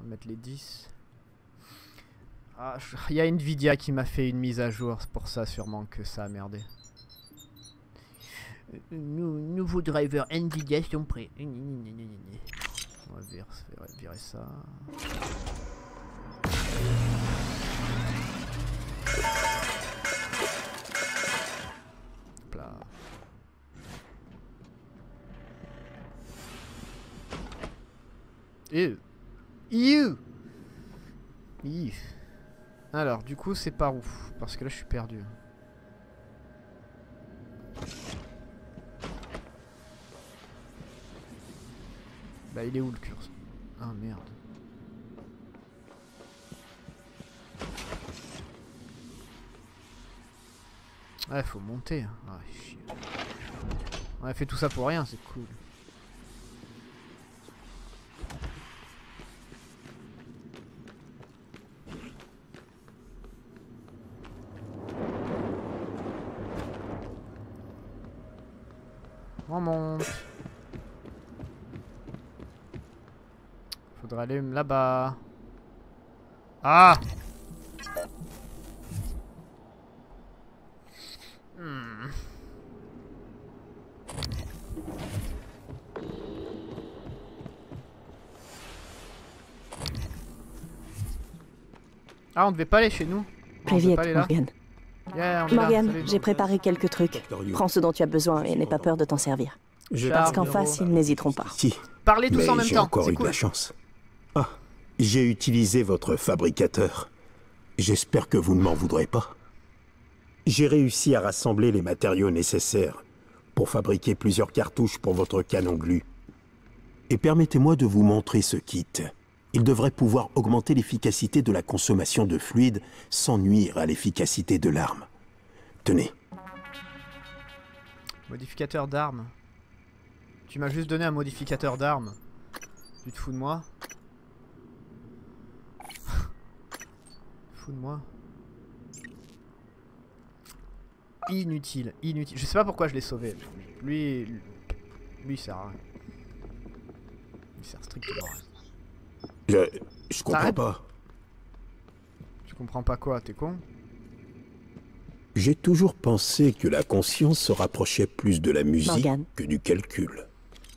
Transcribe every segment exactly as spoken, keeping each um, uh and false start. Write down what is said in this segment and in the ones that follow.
va mettre les dix. Ah, il y a Nvidia qui m'a fait une mise à jour, c'est pour ça sûrement que ça a merdé. Nous, nouveaux drivers Nvidia sont prêts. On va virer, virer ça. Hop là. Ew. Ew. Ew. Alors, du coup, c'est par où? Parce que là, je suis perdu. Bah, il est où le curseur? Ah, merde. Ouais, faut monter. Ah, chier. On a fait tout ça pour rien, c'est cool. On monte. Faudrait aller là-bas. Ah! Hmm. Ah, on devait pas aller chez nous. Très vite, Morgan. Yeah, Morgan, j'ai préparé quelques trucs. Prends ce dont tu as besoin et n'aie pas peur de t'en servir. Je Parce qu'en face, ils n'hésiteront pas. Si. Parlez tous en même j'ai temps. encore eu cool. de la chance. Ah, j'ai utilisé votre fabricateur. J'espère que vous ne m'en voudrez pas. J'ai réussi à rassembler les matériaux nécessaires pour fabriquer plusieurs cartouches pour votre canon glu. Et permettez-moi de vous montrer ce kit. Il devrait pouvoir augmenter l'efficacité de la consommation de fluide sans nuire à l'efficacité de l'arme. Tenez. Modificateur d'armes. Tu m'as juste donné un modificateur d'armes. Tu te fous de moi? Fous de moi. Inutile, inutile. Je sais pas pourquoi je l'ai sauvé. Lui, lui, lui il sert à rien. Il sert strictement à rien. Je... je comprends pas. Tu comprends pas quoi? T'es con? J'ai toujours pensé que la conscience se rapprochait plus de la musique Morgan. que du calcul.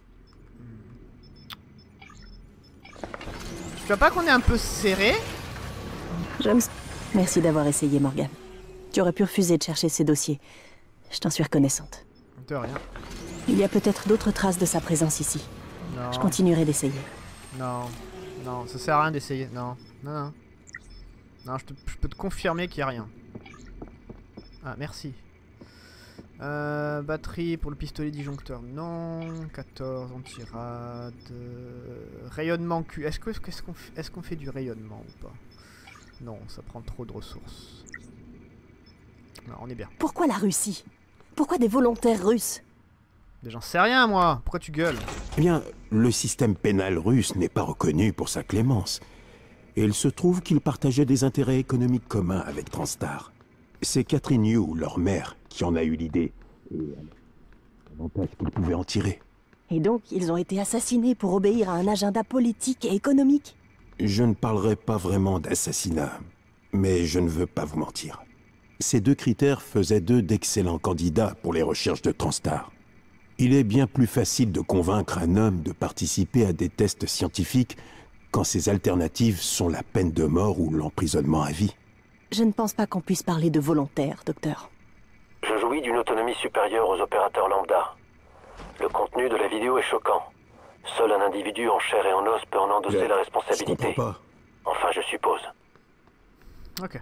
Tu vois pas qu'on est un peu serré? James, merci d'avoir essayé, Morgan. Tu aurais pu refuser de chercher ces dossiers. Je t'en suis reconnaissante. De rien. Il y a peut-être d'autres traces de sa présence ici. Non. Je continuerai d'essayer. Non. Non, ça sert à rien d'essayer. Non. Non, non. Non, je, te, je peux te confirmer qu'il n'y a rien. Ah, merci. Euh, batterie pour le pistolet disjoncteur. Non. quatorze, anti-rad. Euh, rayonnement Q. Est-ce qu'on est qu'on est qu'on fait du rayonnement ou pas? Non, ça prend trop de ressources. Non, on est bien. Pourquoi la Russie? Pourquoi des volontaires russes? Mais j'en sais rien, moi. Pourquoi tu gueules? Eh bien, le système pénal russe n'est pas reconnu pour sa clémence. Et il se trouve qu'il partageait des intérêts économiques communs avec Transstar. C'est Catherine Yu, leur mère, qui en a eu l'idée. Et l'avantage qu'ils pouvaient en tirer. Et donc, ils ont été assassinés pour obéir à un agenda politique et économique? Je ne parlerai pas vraiment d'assassinat, mais je ne veux pas vous mentir. Ces deux critères faisaient d'eux d'excellents candidats pour les recherches de Transstar. Il est bien plus facile de convaincre un homme de participer à des tests scientifiques quand ses alternatives sont la peine de mort ou l'emprisonnement à vie. Je ne pense pas qu'on puisse parler de volontaire, docteur. Je jouis d'une autonomie supérieure aux opérateurs lambda. Le contenu de la vidéo est choquant. Seul un individu en chair et en os peut en endosser je, la responsabilité. Je comprends pas. Enfin, je suppose. Ok.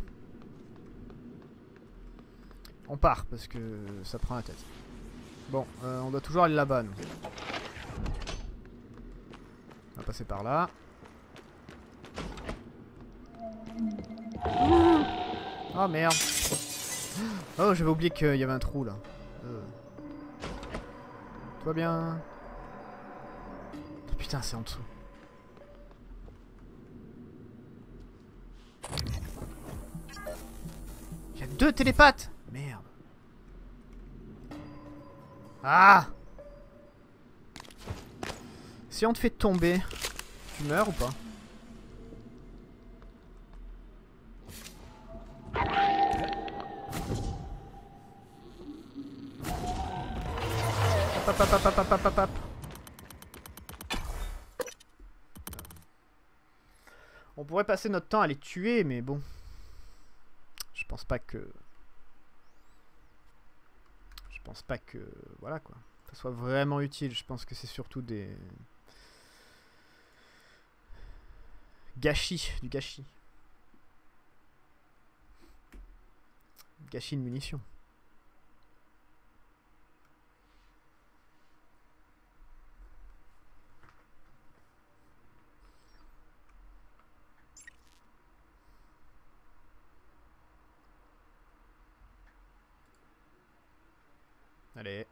On part parce que ça prend la tête. Bon, euh, on doit toujours aller là-bas, nous. On va passer par là. Oh merde. Oh, j'avais oublié qu'il y avait un trou là. Euh. Tout va bien. Oh, putain, c'est en dessous. Il y a deux télépathes. Merde. Ah! Si on te fait tomber, tu meurs ou pas? hop, hop, hop, hop, hop, hop. On pourrait passer notre temps à les tuer, mais bon. Je pense pas que... Je pense pas que... Voilà quoi. Ça soit vraiment utile. Je pense que c'est surtout des... Gâchis. Du gâchis. Gâchis de munitions. Allez.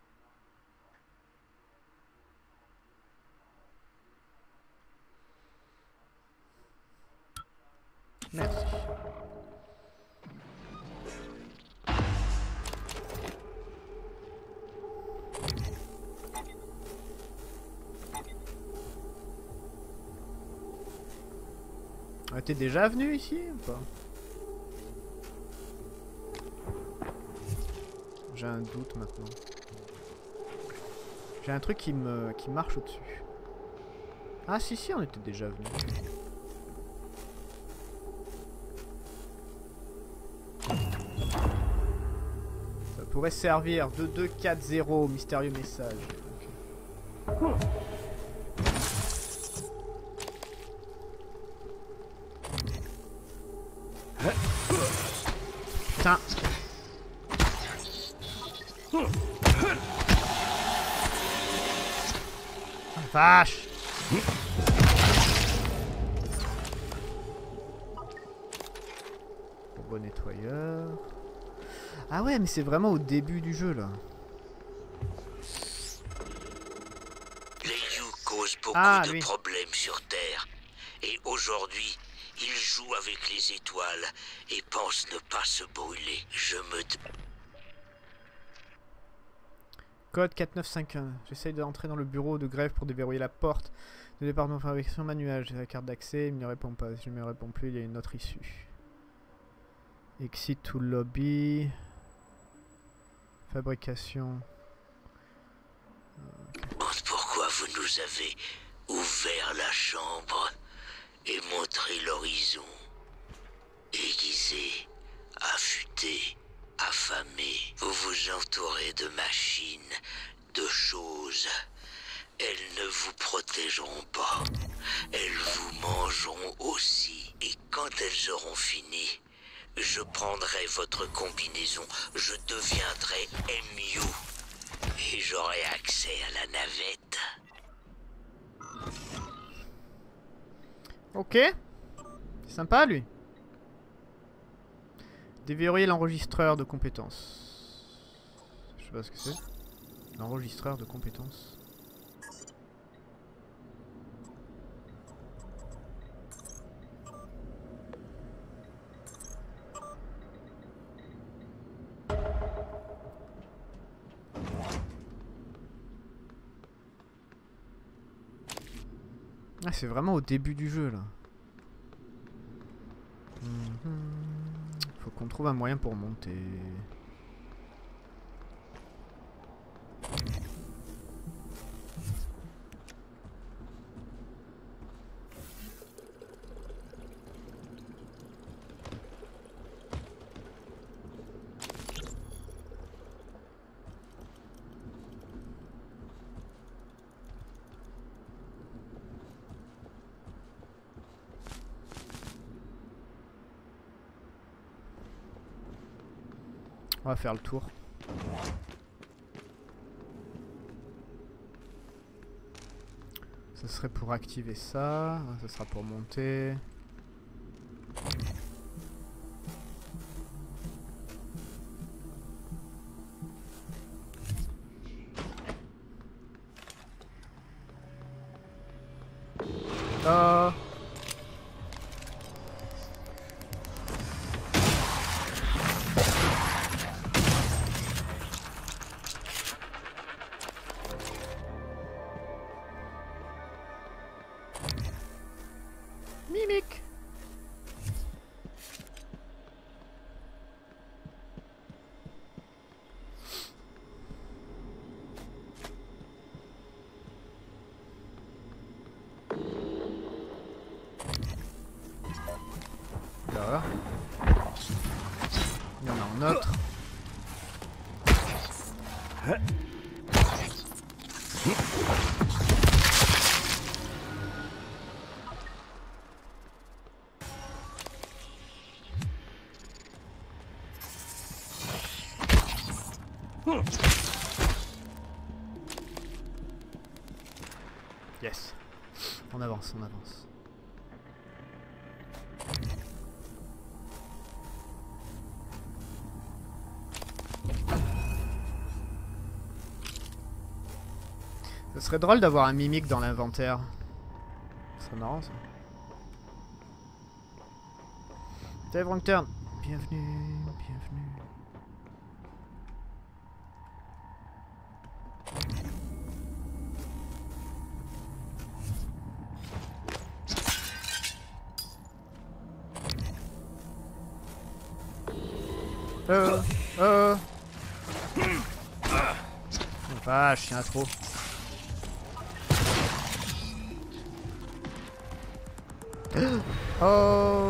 Merci. Ah, t'es déjà venu ici ou pas? J'ai un doute maintenant. J'ai un truc qui me qui marche au-dessus. Ah si si, on était déjà venu. Ça pourrait servir. deux deux quatre zéro, mystérieux message. Okay. Putain. Vache. Bon nettoyeur. Ah ouais, mais c'est vraiment au début du jeu là. Les You causent beaucoup ah, de oui. problèmes sur Terre. Et aujourd'hui, ils jouent avec les étoiles et pensent ne pas se brûler. Je me... Code quatre neuf cinq un. J'essaye d'entrer dans le bureau de grève pour déverrouiller la porte du département de fabrication manuelle. J'ai la carte d'accès, il ne me répond pas. Si je ne me réponds plus, il y a une autre issue. Exit to lobby. Fabrication. Okay. Pourquoi vous nous avez ouvert la chambre et montré l'horizon? Aiguisé, affûté, affamé, vous vous entourez de machines, de choses. Elles ne vous protégeront pas. Elles vous mangeront aussi. Et quand elles auront fini, je prendrai votre combinaison. Je deviendrai M U. Et j'aurai accès à la navette. Ok. C'est sympa lui. Déverrouiller l'enregistreur de compétences. Je sais pas ce que c'est. L'enregistreur de compétences. Ah, c'est vraiment au début du jeu là. Faut qu'on trouve un moyen pour monter. On va faire le tour. Ça serait pour activer ça. Ça sera pour monter. Oh. Mimique. D'accord. Il y en a un autre. Yes. On avance, on avance. Ce serait drôle d'avoir un mimique dans l'inventaire. Ce serait marrant ça. Dave Wrongturn, bienvenue, bienvenue. Euh, euh. Oh, vache, il y en a trop. Oh.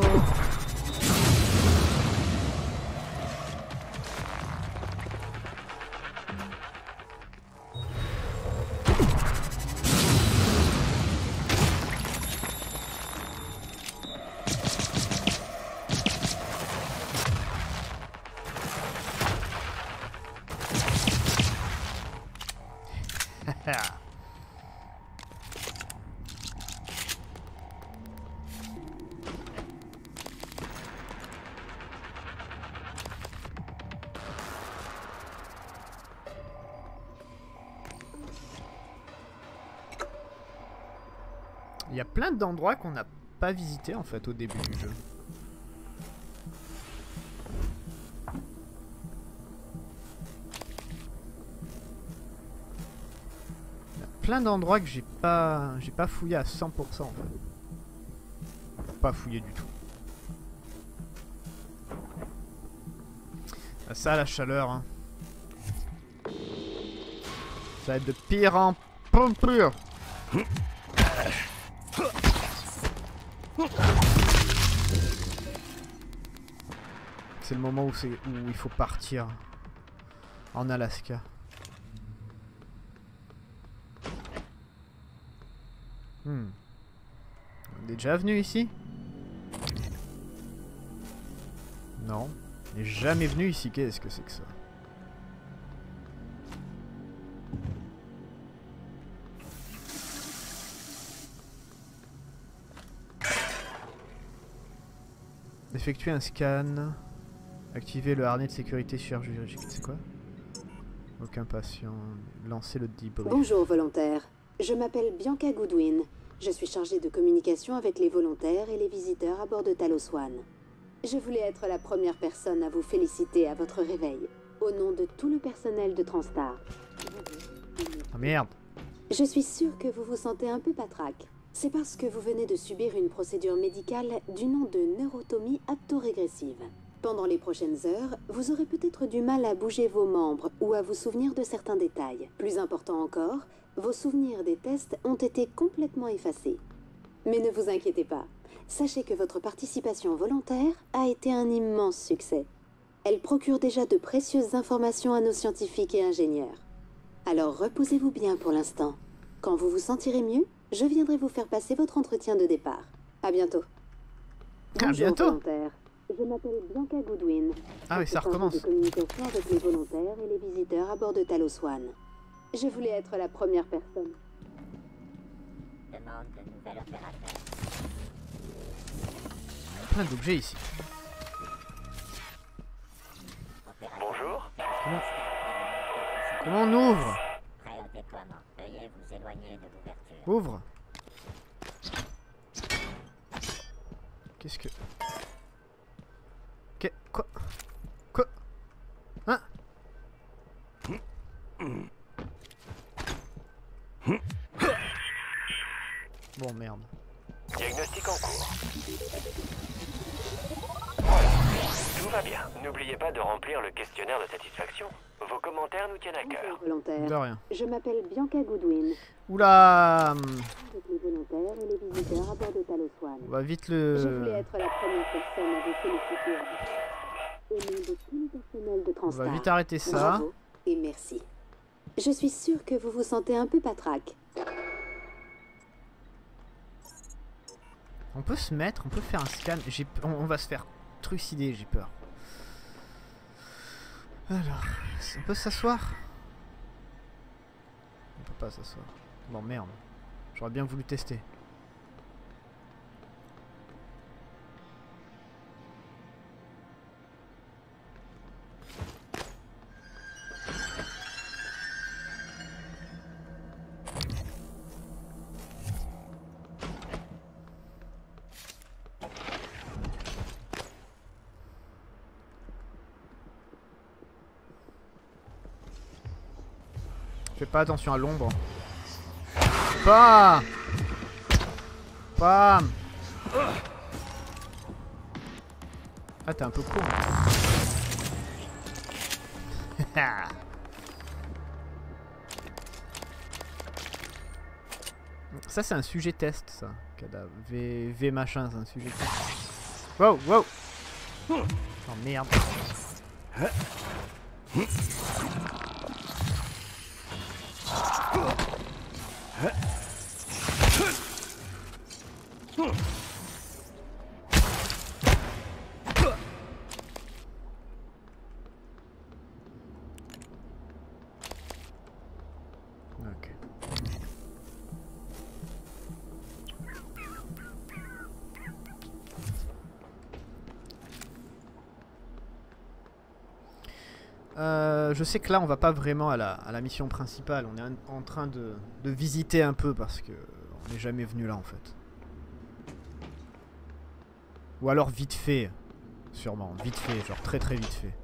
Il y a plein d'endroits qu'on n'a pas visités en fait au début du jeu. Il y a plein d'endroits que j'ai pas j'ai pas fouillé à cent pour cent en fait. Pas fouillé du tout. Ah, ça la chaleur hein. Ça va être de pire en pire. C'est le moment où, c'est, où il faut partir en Alaska. Hmm. On est déjà venu ici? Non. On n'est jamais venu ici. Qu'est-ce que c'est que ça? Effectuer un scan. Activer le harnais de sécurité chirurgicale. C'est quoi? Aucun patient. Lancer le debrief. Bonjour volontaire. Je m'appelle Bianca Goodwin. Je suis chargée de communication avec les volontaires et les visiteurs à bord de Talos One. Je voulais être la première personne à vous féliciter à votre réveil. Au nom de tout le personnel de Transtar. Ah merde. Je suis sûre que vous vous sentez un peu patraque. C'est parce que vous venez de subir une procédure médicale du nom de neurotomie aptorégressive. Pendant les prochaines heures, vous aurez peut-être du mal à bouger vos membres ou à vous souvenir de certains détails. Plus important encore, vos souvenirs des tests ont été complètement effacés. Mais ne vous inquiétez pas. Sachez que votre participation volontaire a été un immense succès. Elle procure déjà de précieuses informations à nos scientifiques et ingénieurs. Alors reposez-vous bien pour l'instant. Quand vous vous sentirez mieux, je viendrai vous faire passer votre entretien de départ. À bientôt. À bientôt. Volontaire. Je m'appelle Bianca Goodwin. Ah oui, ça recommence. De communication avec les volontaires et les visiteurs à bord de Talos One. Je voulais être la première personne. Demande de nouvel opérateur. Plein d'objets ici. Bonjour. Comment, Comment on ouvre? Prêt au déploiement. Veuillez vous éloigner de l'ouverture. Ouvre. Qu'est-ce que... Qu'est... Quoi? Quoi? Hein? Bon, merde. Diagnostic en cours. Voilà, tout va bien. N'oubliez pas de remplir le questionnaire de satisfaction. Vos commentaires nous tiennent à cœur. Volontaire. De rien. Je m'appelle Bianca Goodwin. Oula. Avec les volontaires et les visiteurs à bord de Talos One. On va vite Je le... voulais être la première personne à vous féliciter. Au nom de tout le personnel de On Transtar. va vite arrêter ça. Bravo et merci. Je suis sûre que vous vous sentez un peu patraque. On peut se mettre, on peut faire un scan. J'ai, on, on va se faire trucider, j'ai peur. Alors, on peut s'asseoir? On peut pas s'asseoir. Bon merde. J'aurais bien voulu tester. Fais pas attention à l'ombre. Bam! Bam! Ah, t'es un peu con. Ça, c'est un sujet test, ça. Cadavre. V, v machin, c'est un sujet test. Wow, wow! Oh merde. Ok. Euh, je sais que là on va pas vraiment à la, à la mission principale, on est en, en train de, de visiter un peu parce que on n'est jamais venu là en fait. Ou alors vite fait, sûrement, vite fait, genre très très vite fait.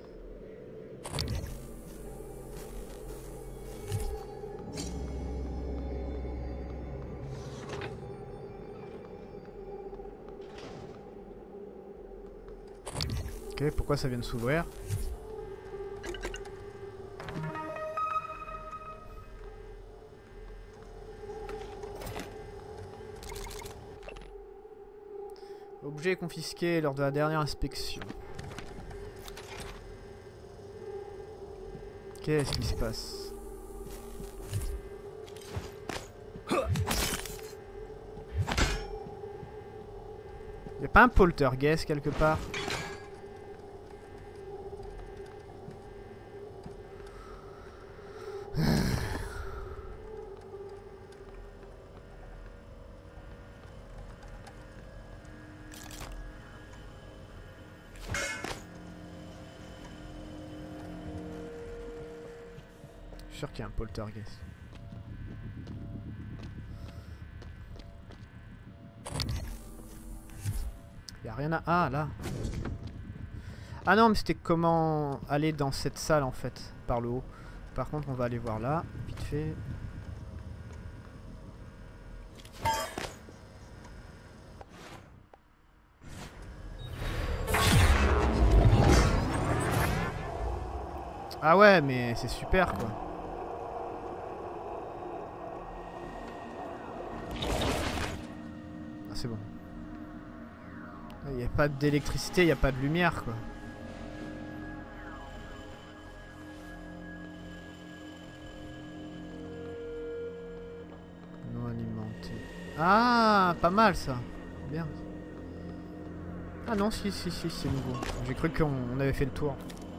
Ok, pourquoi ça vient de s'ouvrir? Objet confisqué lors de la dernière inspection. Qu'est-ce qui se passe? Y'a pas un poltergeist quelque part? Je suis sûr qu'il y a un poltergeist. Il y a rien à... Ah, là. Ah non, mais c'était comment aller dans cette salle, en fait, par le haut. Par contre, on va aller voir là, vite fait. Ah ouais, mais c'est super, quoi. Ah, c'est bon. Il n'y a pas d'électricité, il n'y a pas de lumière, quoi. Non alimenté. Ah, pas mal, ça. Bien. Ah non, si, si, si, c'est nouveau. J'ai cru qu'on avait fait le tour.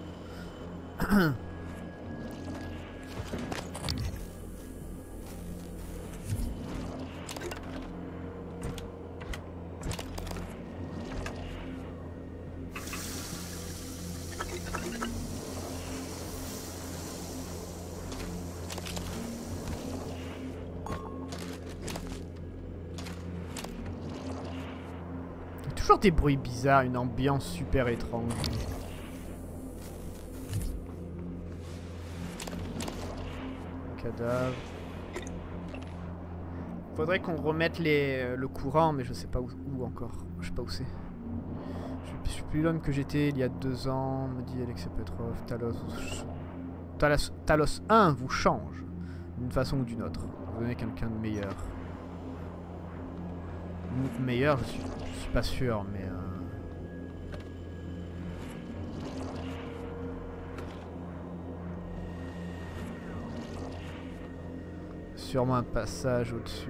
Toujours des bruits bizarres, une ambiance super étrange. Cadavre. Faudrait qu'on remette les, le courant, mais je sais pas où, où encore. Je sais pas où c'est. Je suis plus l'homme que j'étais il y a deux ans, me dit Alexei Petrov. Talos, Talos, Talos un vous change d'une façon ou d'une autre. Vous donnez quelqu'un de meilleur. Meilleur, je suis, je suis pas sûr, mais... Euh... Sûrement un passage au-dessus.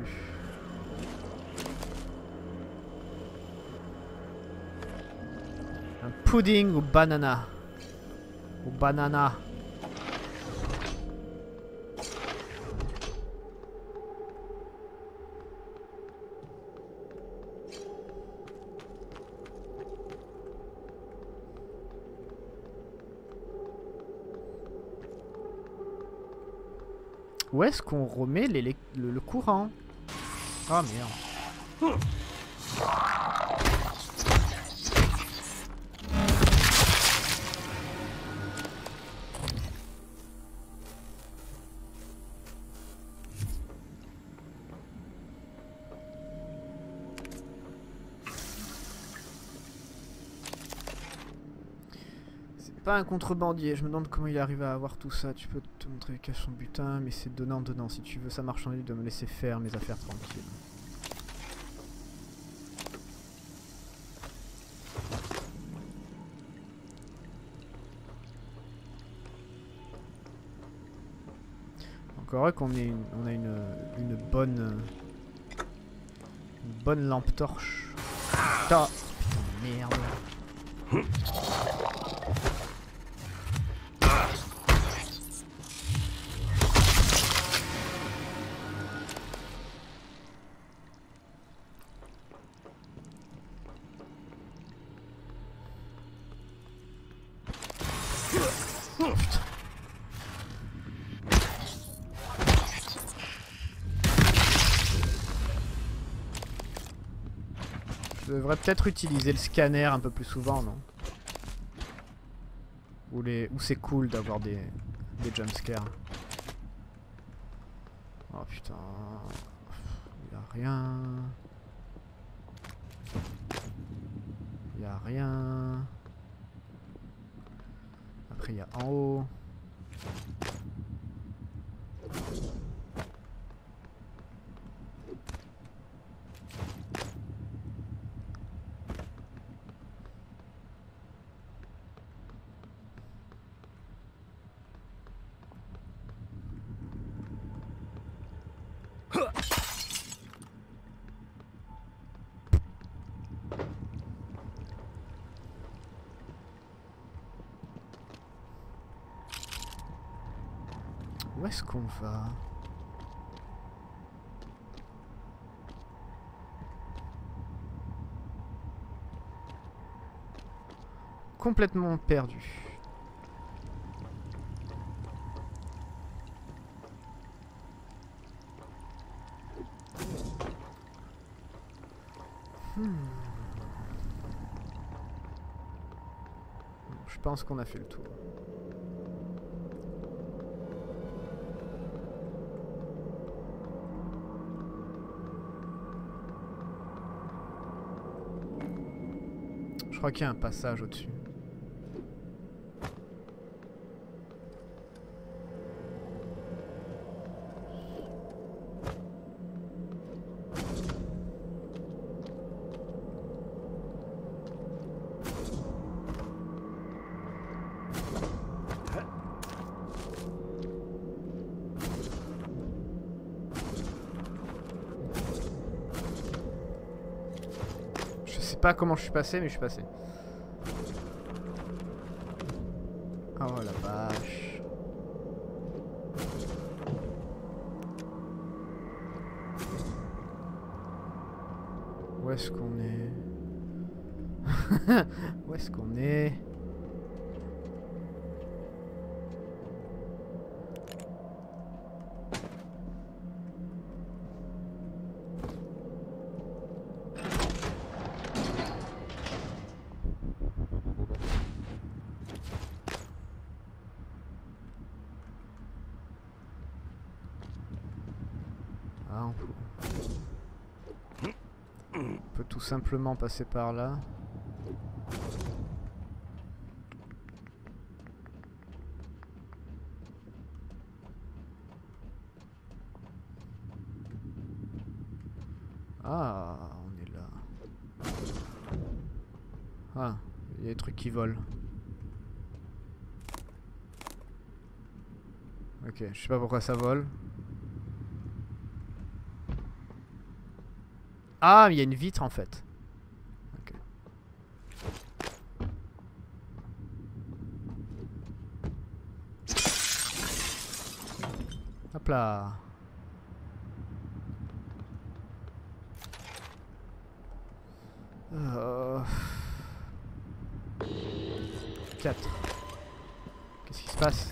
Un pudding ou banana. Ou banana. Où est-ce qu'on remet les, le, le courant? Ah merde. Pas un contrebandier, je me demande comment il arrive à avoir tout ça. Tu peux te montrer cache son butin, mais c'est donnant donnant. Si tu veux sa marchandise, de me laisser faire mes affaires tranquilles. Encore heureux qu'on ait une, on a une, une bonne une bonne lampe torche. Ah, merde. Je devrais peut-être utiliser le scanner un peu plus souvent, non? Ou les, ou c'est cool d'avoir des, des jumpscares. Oh putain, y a rien. Y a rien. Après y a en haut. Où est-ce qu'on va? Complètement perdu. Hmm. Je pense qu'on a fait le tour. Je crois qu'il y a un passage au-dessus. Je sais pas comment je suis passé, mais je suis passé. Oh la vache. Où est-ce qu'on est? Où est-ce qu'on est? Ah, on peut... on peut tout simplement passer par là. Ah, on est là. Ah, il y a des trucs qui volent. Ok, je sais pas pourquoi ça vole. Ah, mais il y a une vitre en fait. Ok. Hop là. Euh... quatre. Qu'est-ce qui se passe?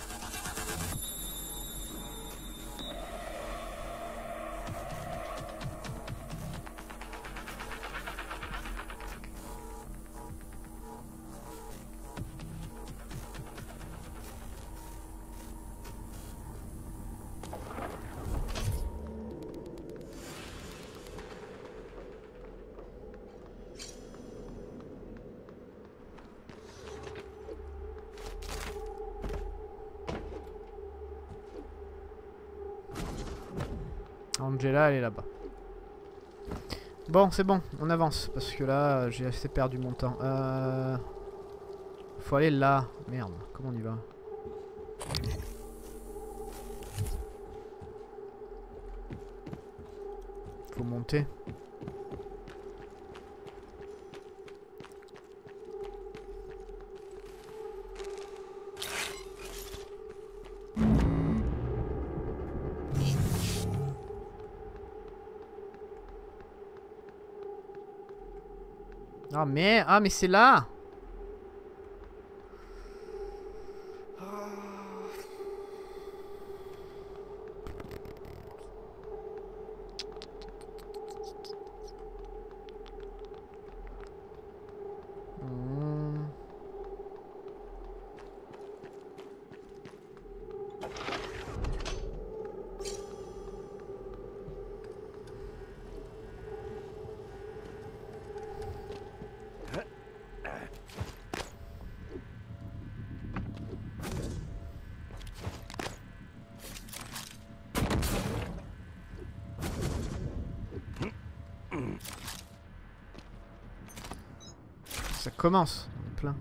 Angela, elle est là-bas. Bon, c'est bon, on avance. Parce que là, j'ai assez perdu mon temps. Euh... Faut aller là. Merde, comment on y va? Faut monter. Ah mais, ah mais c'est là. Hmm. Ça commence, plein.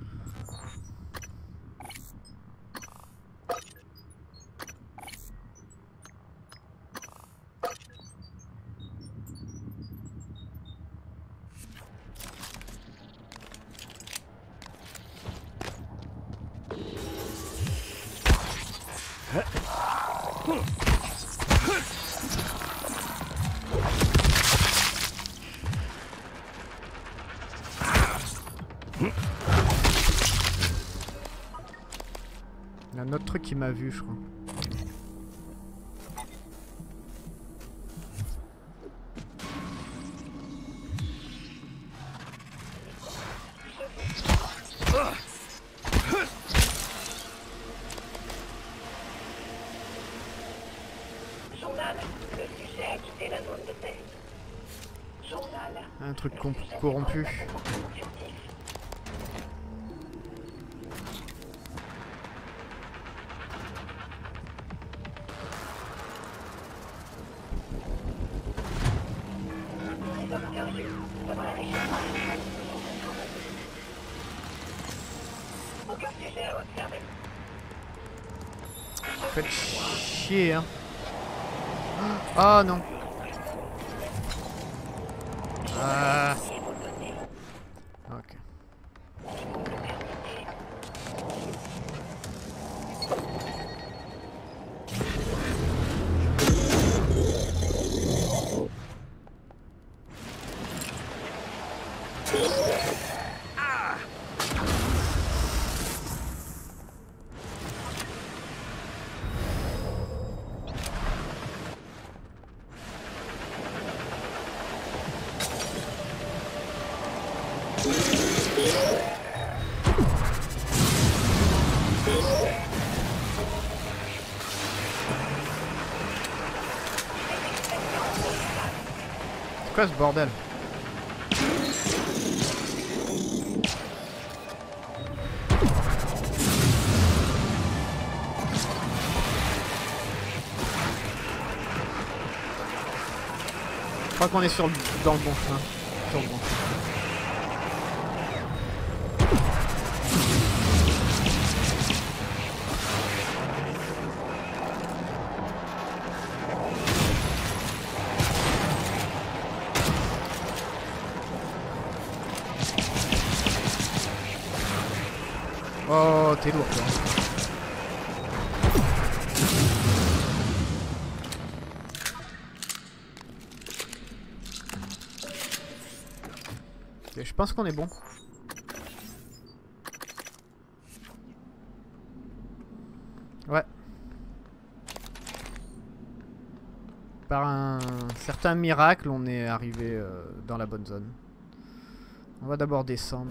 Il y a un autre truc qui m'a vu, je crois. Un truc corrompu. Faites chier, hein. Oh non. Ah. Ok. C'est quoi ce bordel? crois qu'on est sur le, dans le bon chemin. Sur le bon chemin. Oh, t'es lourd toi. Ok, je pense qu'on est bon. Ouais. Par un certain miracle, on est arrivé euh, dans la bonne zone. On va d'abord descendre.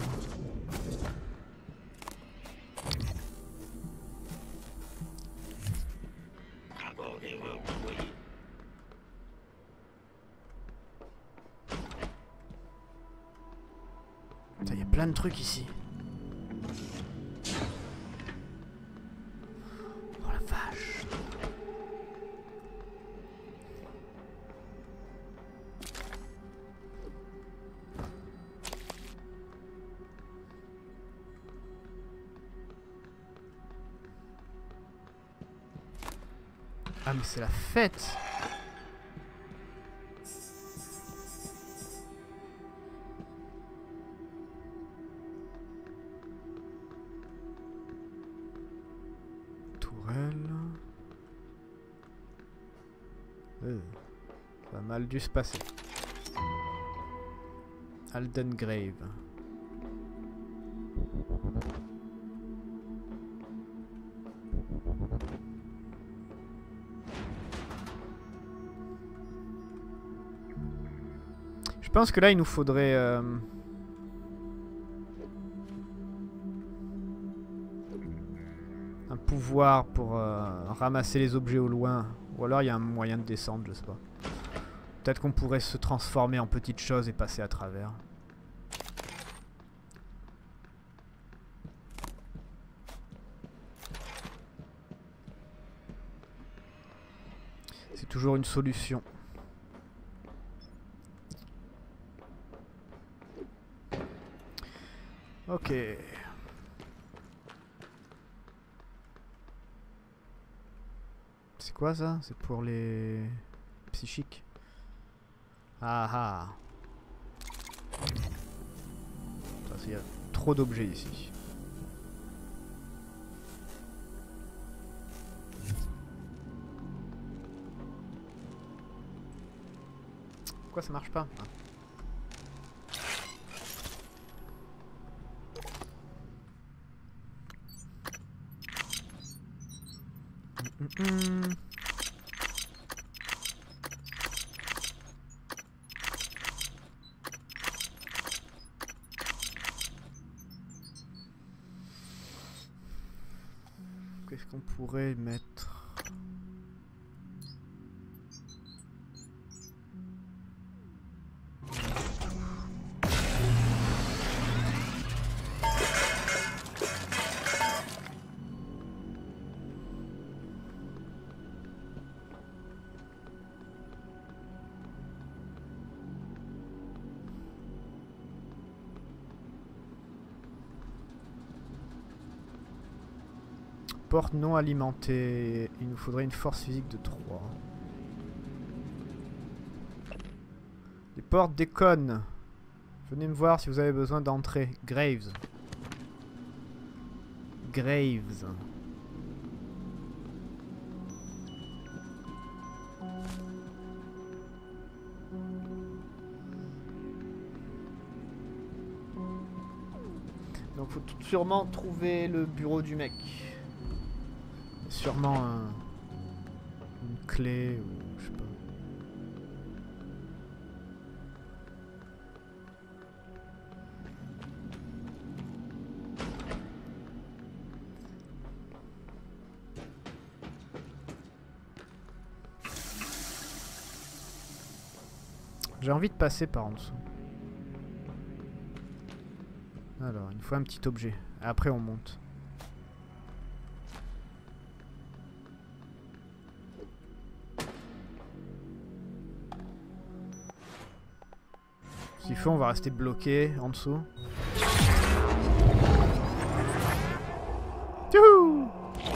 Il y a plein de trucs ici. Oh la vache. Ah mais c'est la fête. Euh, ça a mal dû se passer. Alden Grave. Je pense que là il nous faudrait euh... un pouvoir pour euh, ramasser les objets au loin. Ou alors il y a un moyen de descendre, je sais pas. Peut-être qu'on pourrait se transformer en petites choses et passer à travers. C'est toujours une solution. Ok. C'est quoi ça? C'est pour les psychiques. Ah ah. Il y a trop d'objets ici. Pourquoi ça marche pas? Ah. Mm -mm. Qu'est-ce qu'on pourrait mettre? Porte non alimentée. Il nous faudrait une force physique de trois. Les portes déconnent. Venez me voir si vous avez besoin d'entrer. Graves. Graves. Donc faut sûrement trouver le bureau du mec. Sûrement un, une clé ou je sais pas. J'ai envie de passer par en dessous. Alors, il nous faut un petit objet. Après on monte. S'il faut, on va rester bloqué en dessous. Tchouhou!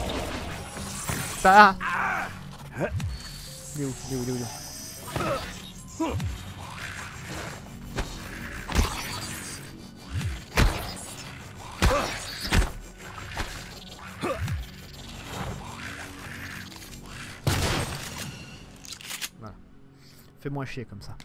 Ça! Il est où? Il est où? Il est où? Il est où? Voilà. Fais moins chier comme ça.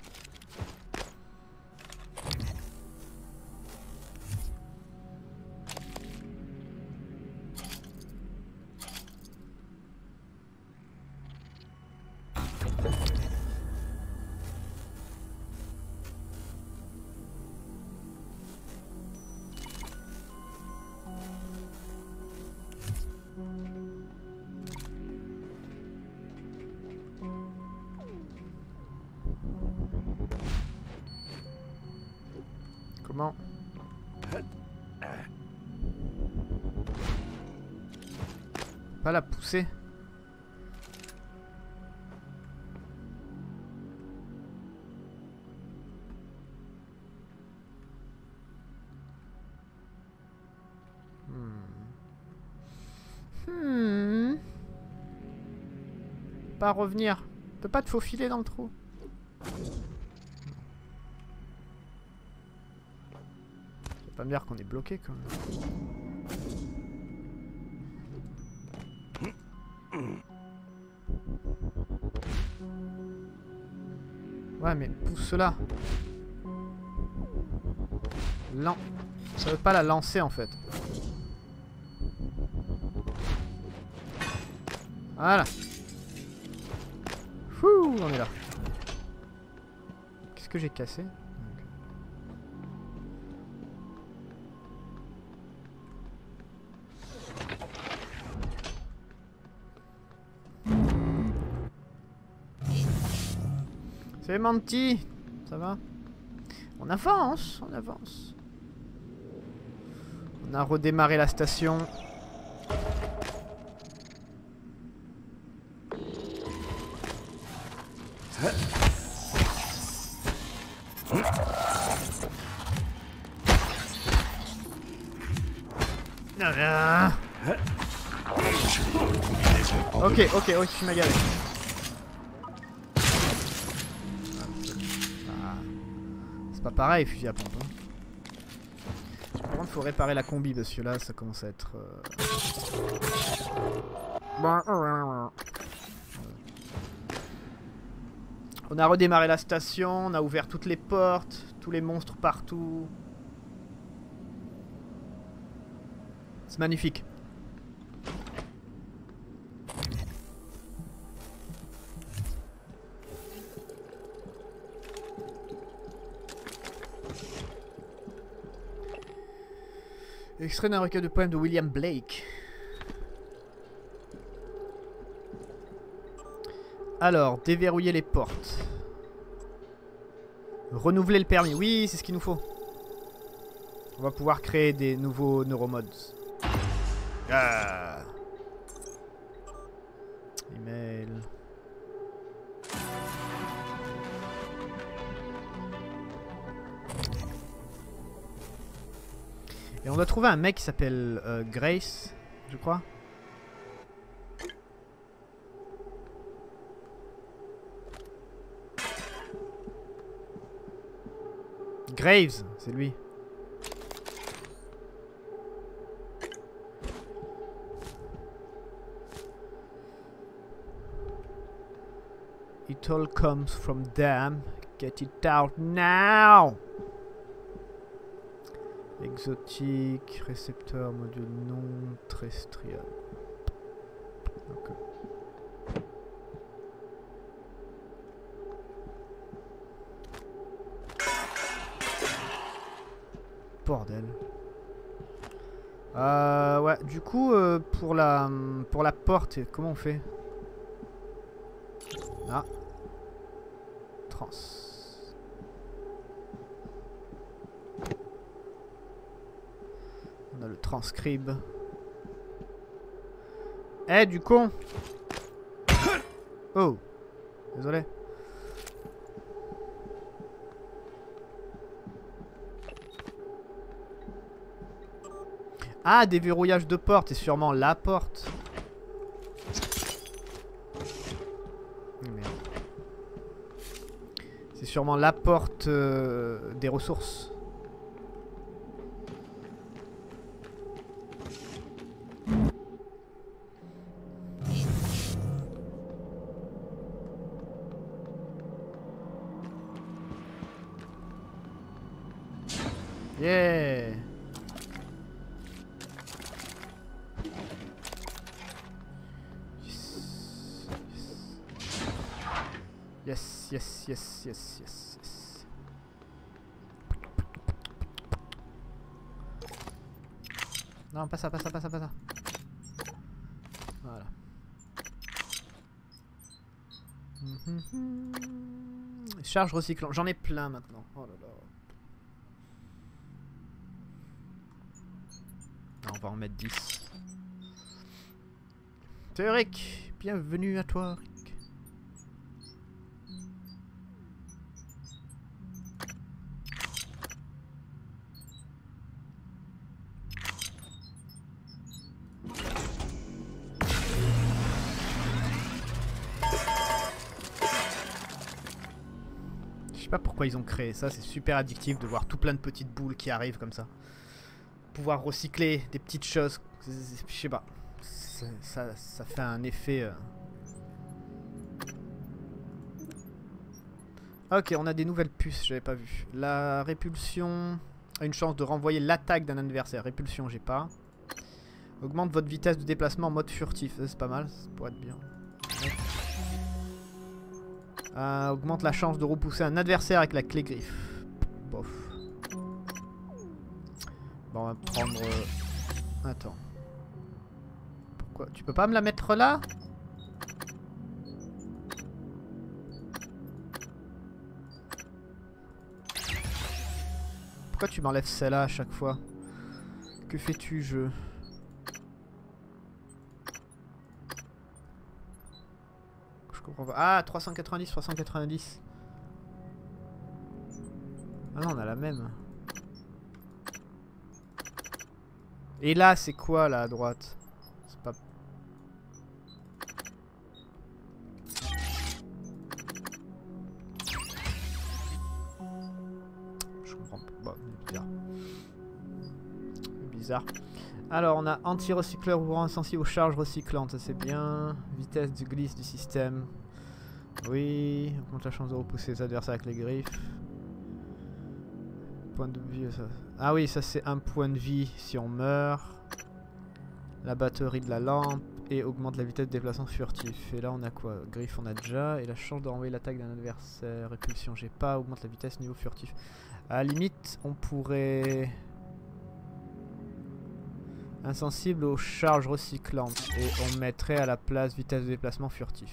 Comment? Pas la pousser. Hmm. Hmm. Pas revenir. Tu peux pas te faufiler dans le trou. Pas me dire qu'on est bloqué quand même. Ouais mais pousse-la. Lan... Ça veut pas la lancer en fait. Voilà. Fouh, on est là. Qu'est-ce que j'ai cassé? C'est menti. Ça va? On avance, on avance. On a redémarré la station. Non, non. Ok, ok, ok, je m'ai garé. Pas pareil, fusil à pompe. Hein. Par contre, faut réparer la combi parce que là, ça commence à être. Euh... On a redémarré la station, on a ouvert toutes les portes, tous les monstres partout. C'est magnifique. Extrait d'un recueil de poèmes de William Blake. Alors, déverrouiller les portes. Renouveler le permis. Oui, c'est ce qu'il nous faut. On va pouvoir créer des nouveaux neuromods. Ah. Email. Et on doit trouver un mec qui s'appelle euh, Grace, je crois. Graves, c'est lui. It all comes from them. Get it out now. Exotique, récepteur, module non terrestrial. Okay. Bordel. Euh, ouais, du coup, euh, pour la pour la porte, comment on fait? Ah. Trans. On a le transcribe. Eh, du con! Oh! Désolé. Ah, déverrouillage de porte, c'est sûrement la porte. Oh, merde. C'est sûrement la porte euh, des ressources. Yeah. Yes, yes, yes, yes, yes, yes. Non, pas ça, pas ça, pas ça, pas ça. Voilà. Charge recyclant, j'en ai plein maintenant. Oh là là. Non, on va en mettre dix. C'est Rick, bienvenue à toi, Rick. Je sais pas pourquoi ils ont créé ça, c'est super addictif de voir tout plein de petites boules qui arrivent comme ça. Pouvoir recycler des petites choses, je sais pas, ça, ça, ça fait un effet... Euh... Ok, on a des nouvelles puces, j'avais pas vu. La répulsion a une chance de renvoyer l'attaque d'un adversaire. Répulsion, j'ai pas. Augmente votre vitesse de déplacement en mode furtif, c'est pas mal, ça pourrait être bien. Euh, augmente la chance de repousser un adversaire avec la clé griffe. Bof. Bon, on va prendre... Euh... Attends. Pourquoi? Tu peux pas me la mettre là? Pourquoi tu m'enlèves celle-là à chaque fois? Que fais-tu, jeu? Je comprends pas. Ah, trois cent quatre-vingt-dix, trois cent quatre-vingt-dix. Ah non, on a la même. Et là, c'est quoi, là, à droite? C'est pas... Je comprends pas. Bon, bizarre. Bizarre. Alors, on a anti-recycleur ouvrant insensible aux charges recyclantes. Ça, c'est bien. Vitesse de glisse du système. Oui. Augmente la chance de repousser les adversaires avec les griffes. Point de vie, ça... Ah oui, ça c'est un point de vie si on meurt. La batterie de la lampe. Et augmente la vitesse de déplacement furtif. Et là on a quoi? Griffe on a déjà. Et la chance de renvoyer l'attaque d'un adversaire. Répulsion j'ai pas. Augmente la vitesse niveau furtif. À la limite on pourrait... Insensible aux charges recyclantes. Et on mettrait à la place vitesse de déplacement furtif.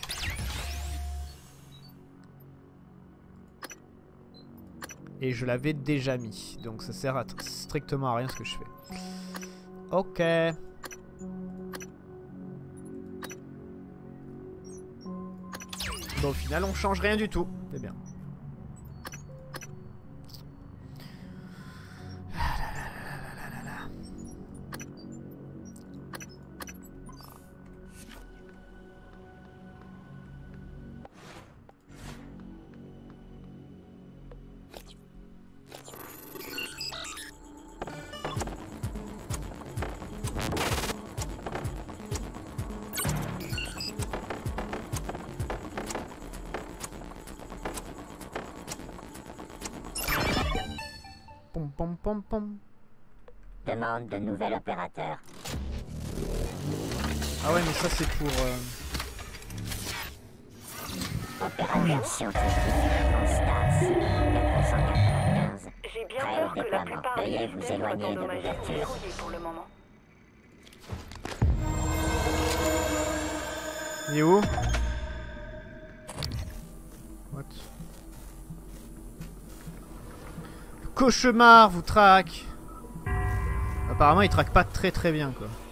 Et je l'avais déjà mis. Donc ça sert à strictement à rien ce que je fais. Ok. Bon, au final, on change rien du tout. C'est bien. Pom pom pom pom. Demande de nouvel opérateur. Ah ouais, mais ça c'est pour... Euh... Opérateur scientifique Constance, quatre cent quatre-vingt-quinze. J'ai bien peur que la plupart des Veuillez vous systèmes soient éloigner de endommagés ou l'ouverture. verrouillés pour le moment. Il est où? What? Le cauchemar vous traque. Apparemment il traque pas très très bien quoi.